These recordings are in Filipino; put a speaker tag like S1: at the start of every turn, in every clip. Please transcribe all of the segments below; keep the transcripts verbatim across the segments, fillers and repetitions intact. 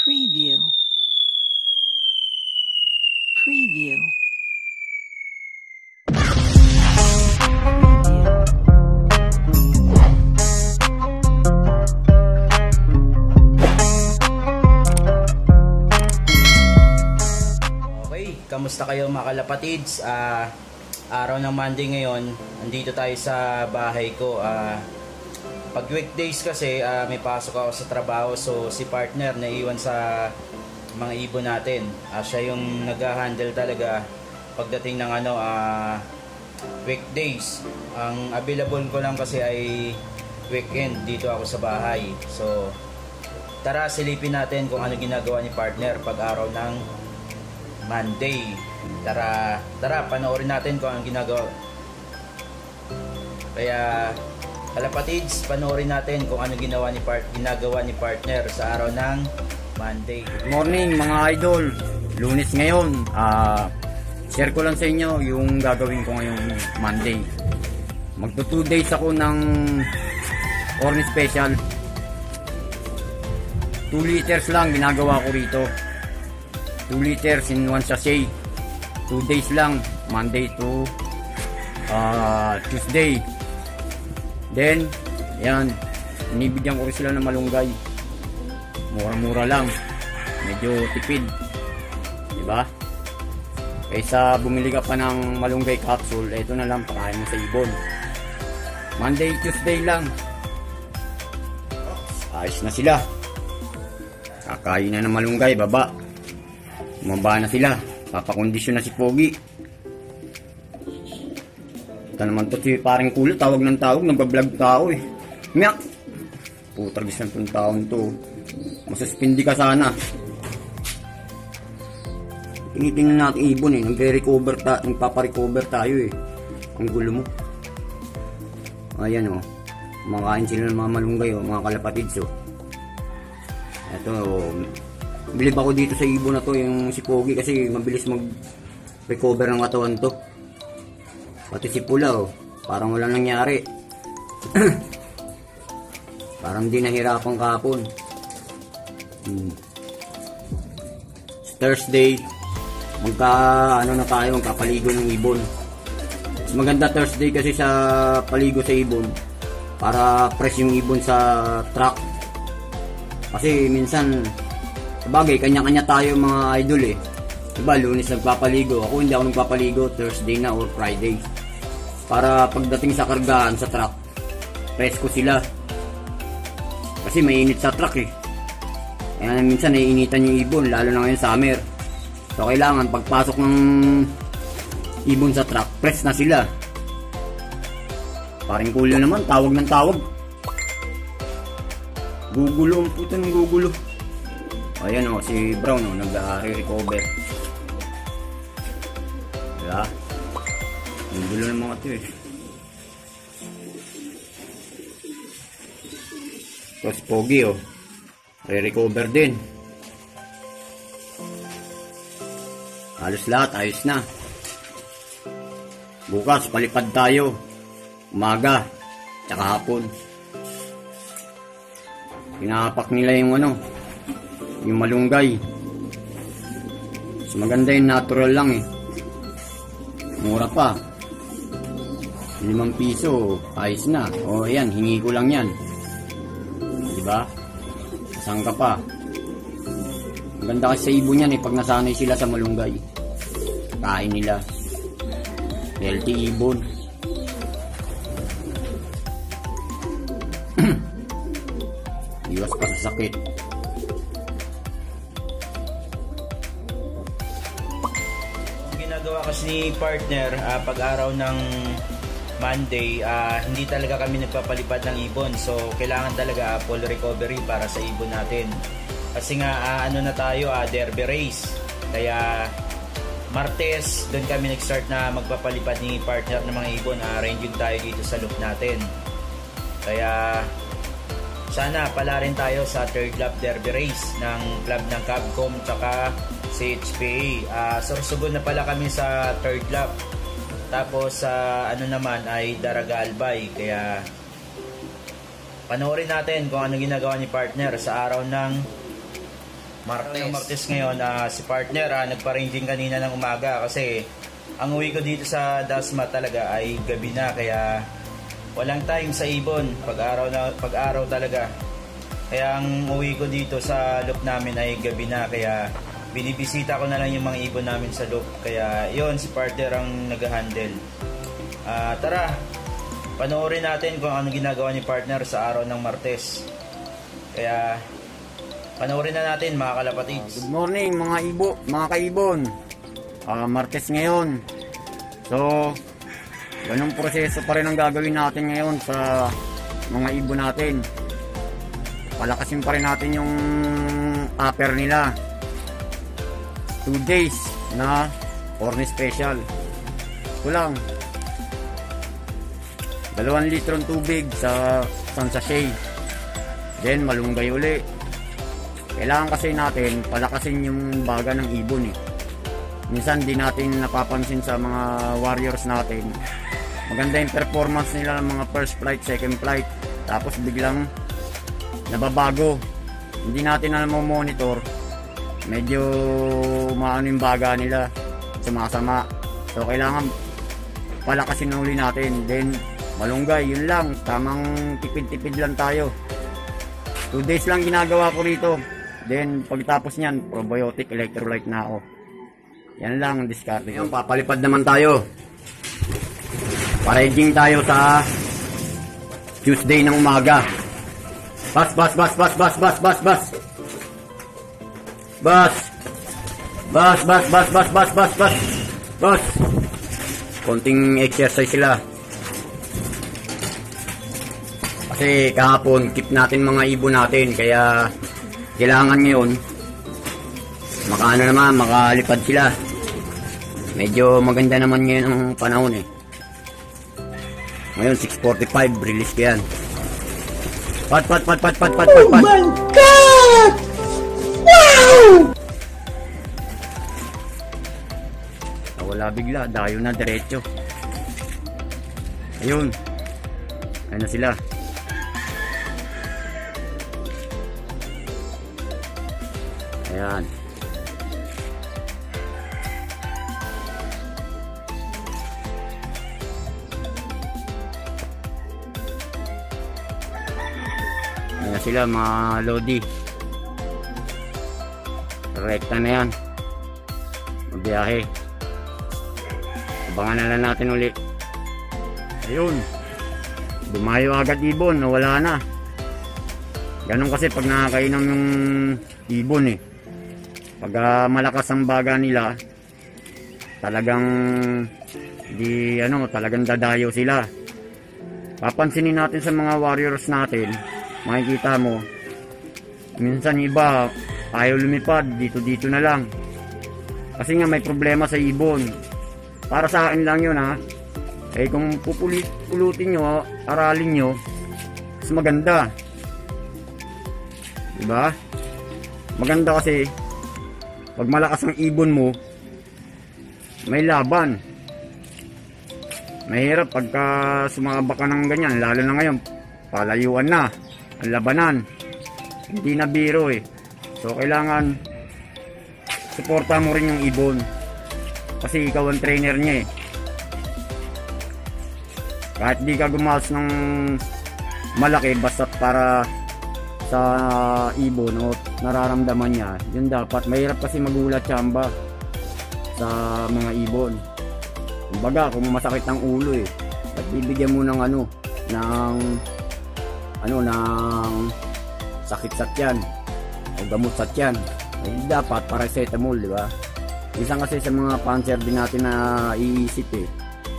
S1: Preview. Preview.
S2: Okay, kamusta kayo mga kalapatids? Uh, araw ng Monday ngayon, andito tayo sa bahay ko. Uh, pag weekdays kasi uh, may pasok ako sa trabaho, so si partner naiwan sa mga ibon natin. Uh, siya yung nag-handle talaga pagdating ng ano uh, weekdays. Ang available ko lang kasi ay weekend dito ako sa bahay. So tara silipin natin kung ano ginagawa ni partner pag araw ng Monday. Tara, tara panoorin natin kung ano ginagawa. Kaya kalapatids, panoorin natin kung ano ginawa ni part ginagawa ni partner sa araw ng Monday.
S3: Good morning mga idol. Lunes ngayon. Ah, uh, share ko lang sa inyo yung gagawin ko ngayong Monday. Magto two days ako ng Orne Special. two liters lang ginagawa ko rito. two liters in one sachet. two days lang, Monday to uh, Tuesday. Then, yan, inibigyan ko rin sila ng malunggay. Mura-mura lang. Medyo tipid. Diba? Kaysa bumili ka pa ng malunggay capsule, eto na lang, pakain mo sa ibon. Monday, Tuesday lang. Ayos na sila. Kakain na ng malunggay, baba. Mamba na sila. Papakondisyon na si Pogi. Ito naman to si parang kulo, tawag ng tawag, nagbablog tao eh. Miyak! Putagis na itong taon to. Masuspindi ka sana. Tinitingnan natin ibon eh, nagre-recover ta nagpaparecover tayo eh. Ang gulo mo. Ayan oh. Kumakain sila ng mga malunggay oh, mga kalapatids oh. Ito oh. Bilib ako dito sa ibon na to, yung si Pogi, kasi mabilis mag-recover ng katawan to. Pati si Pula oh, parang wala nangyari. Parang di nahirapan kahapon. hmm. Thursday, magka ano na tayo, magkapaligo ng ibon. Mas maganda Thursday kasi sa paligo sa ibon, para fresh yung ibon sa truck. Kasi minsan sabagay, kanya-kanya tayo mga idol eh. Diba, Lunes nagpapaligo. Ako hindi ako nagpapaligo, Thursday na or Friday. Para pagdating sa kargahan sa truck, presko sila. Kasi mainit sa truck eh. Kaya minsan naiinitan yung ibon, lalo na ngayon summer. So kailangan pagpasok ng ibon sa truck, press na sila. Paring kulo naman, tawag ng tawag. Gugulo, ang puto ng gugulo. Ayan o, si Brown o, nag-recover. Diba? Ang gulo ng mga ito eh. So si Pogi o, re-recover din. Halos lahat, ayos na. Bukas, palipad tayo. Umaga, tsaka hapon. Pinapak nila yung ano, yung malunggay. Mas maganda yung natural lang eh. Mura pa. Limang piso, ayos na. O yan, hingi ko lang yan. Diba? Saan ka pa? Maganda kasi sa ibon yan eh, pag nasanay sila sa malunggay. Kain nila. Healthy ibon. Iwas pa sa sakit.
S2: Ginagawa kasi ni partner uh, pag araw ng Monday, uh, hindi talaga kami nagpapalipad ng ibon. So kailangan talaga uh, full recovery para sa ibon natin. Kasi nga uh, ano na tayo, uh, derby race. Kaya Martes, doon kami nag-start na magpapalipad ni partner ng mga ibon. Uh, ranging tayo dito sa loop natin. Kaya sana pala rin tayo sa third lap derby race ng club ng Capcom tsaka C H P A. Uh, Sorsogon na pala kami sa third lap. Tapos sa uh, ano naman ay Daraga Albay. Kaya panoorin natin kung ano ginagawa ni partner sa araw ng Martes. Martes ngayon, uh, si partner uh, nagpa-ranging kanina ng umaga kasi ang uwi ko dito sa Dasma talaga ay gabi na, kaya walang time sa ibon, pag-araw na pag-araw talaga. Kaya ang uwi ko dito sa loop namin ay gabi na, kaya binibisita ko na lang yung mga ibon namin sa loop. Kaya yon, si partner ang nag-handle. Uh, tara, panoorin natin kung ano ginagawa ni partner sa araw ng Martes. Kaya panoorin na natin mga kalapatids.
S3: Good morning mga ibo, mga kaibon. Uh, Martes ngayon. So, ganung proseso pa rin ang gagawin natin ngayon sa mga ibon natin. Palakasin pa rin natin yung upper nila. two days na corny special. Ito lang. Dalawang litrong tubig sa isang sachet. Then malunggay uli. Kailangan kasi natin palakasin yung baga ng ibon eh. Minsan di natin napapansin sa mga warriors natin. Maganda yung performance nila ng mga first flight, second flight. Tapos biglang nababago. Hindi natin alam mo monitor. Medyo maano yung baga nila. Sumasama. So kailangan palakasin na uli natin. Then malunggay, yun lang. Tamang tipid-tipid lang tayo. two days lang ginagawa ko rito. Then pagtapos nyan, probiotic, electrolyte na ako. Yan lang ang discard. Ngayon, papalipad naman tayo. Paraging tayo sa Tuesday ng umaga. Bas, bas, bas, bas, bas, bas, bas, bas. Bas. Bas, bas, bas, bas, bas, bas, bas. Bas. Konting exercise sila. Kasi kahapon, keep natin mga ibon natin. Kaya kailangan ngayon makaano naman, makalipad sila. Medyo maganda naman ngayon ang panahon eh. Ngayon six forty-five, release ko yan. Pat pat pat pat pat pat pat pat. Oh my God! Wow! Nawala bigla, dayo na diretso. Ayun. Ayun na sila. Ayan. Ayan na sila mga lodi. Rekta na yan. Mabiyahe. Abangan na lang natin ulit. Ayun. Dumayo agad ibon. Nawala na. Ganun kasi pag nakakainom yung ibon eh. Pag uh, malakas ang baga nila, talagang di ano, talagang dadayo sila. Papansinin natin sa mga warriors natin, makikita mo minsan iba ayaw lumipad, dito dito na lang kasi nga may problema sa ibon. Para sa akin lang yun ha. Eh kung pupulit, pulutin nyo, aralin nyo, mas maganda, diba? Maganda kasi pag malakas ang ibon mo, may laban. Mahirap pagka sumaba ka ng ganyan, lalo na ngayon, palayuan na, ang labanan. Hindi na biro eh. So kailangan suporta mo rin yung ibon. Kasi ikaw ang trainer niya eh. Kahit di ka gumawas ng malaki, basta para sa ibon o nararamdaman niya, yun dapat. Mahirap kasi magulat tsamba sa mga ibon. Kumbaga kung masakit ang ulo eh, at bibigyan mo ng ano, ng ano, ng sakit sa tiyan o gamot sa tiyan, eh, dapat paracetamol, di ba? Minsan kasi sa mga panser din natin na iisip eh,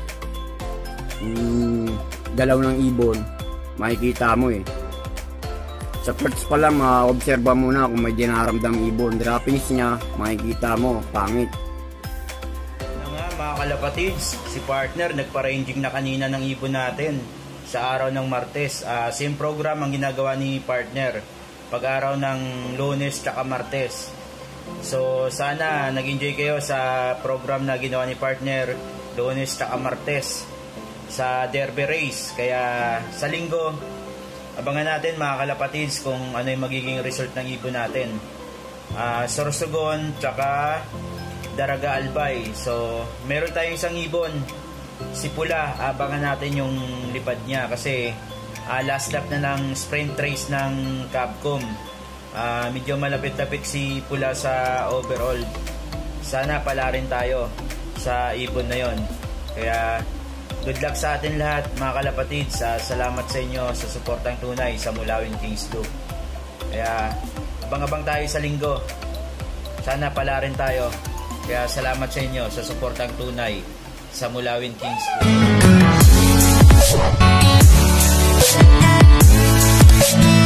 S3: yung galaw ng ibon makikita mo eh. Sa first pa lang, ma-obserba mo na kung may dinaramdam ibon. Droppings niya, makikita mo, pangit.
S2: Ano nga mga kalapatids, si partner nagpa-ranging na kanina ng ibon natin sa araw ng Martes. Uh, same program ang ginagawa ni partner pag-araw ng Lunes tsaka Martes. So sana nag-enjoy kayo sa program na ginawa ni partner Lunes tsaka Martes sa Derby Race. Kaya sa linggo, abangan natin mga kalapatids kung ano yung magiging result ng ibon natin. uh, Sorsogon, tsaka Daraga Albay. So meron tayong isang ibon, si Pula. Abangan natin yung lipad niya kasi uh, last lap na ng sprint race ng Capcom. uh, Medyo malapit-lapit si Pula sa overall. Sana pala rin tayo sa ibon na yon. Kaya good luck sa atin lahat mga kalapatids. uh, Salamat sa inyo sa suportang tunay sa Mulawin Kings Loop. Kaya abang-abang tayo sa linggo. Sana pala rin tayo. Kaya salamat sa inyo sa suportang tunay sa Mulawin Kings Loop.